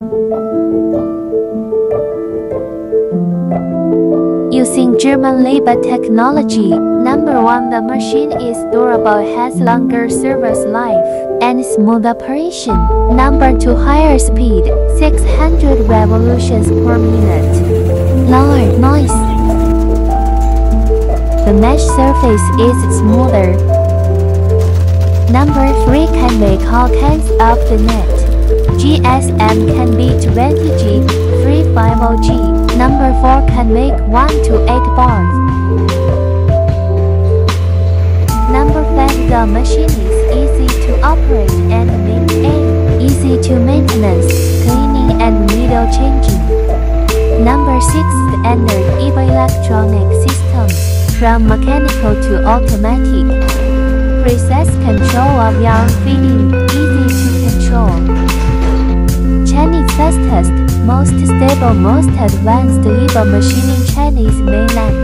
Using German labor technology. Number 1. The machine is durable, has longer service life, and smooth operation. Number 2. Higher speed, 600 revolutions per minute. Lower noise. The mesh surface is smoother. Number 3. Can make all kinds of the net. GSM can be 20G, 350G. Number 4. Can make 1 to 8 bars. Number 5. The machine is easy to operate and maintain, easy to maintenance, cleaning and needle changing. Number 6. Standard EVA electronic system, from mechanical to automatic. Precise control of yarn feeding, easy to control. Chinese fastest, most stable, most advanced EVA machine in Chinese mainland.